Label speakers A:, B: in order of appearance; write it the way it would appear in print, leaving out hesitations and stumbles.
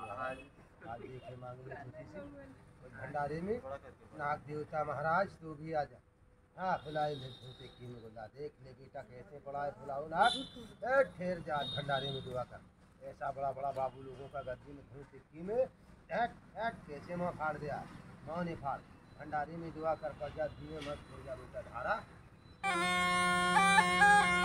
A: आज देखे मांगनी छोटी सी भंडारे में नाग देवता महाराज तू भी आ जा। हाँ फुलाई ले छोटे की में बोला देख ले बेटा कैसे पड़ा है फुलाओ नाग ठेर जा भंडारे में दुआ कर। ऐसा बड़ा बड़ा बाबू लोगों का गद्दी में धूल टिक्की में कैसे मुँह फाड़ दिया मुँह नहीं फाड़ भंडारे में दुआ कर जा धीमे मत हो जा बेटा धारा।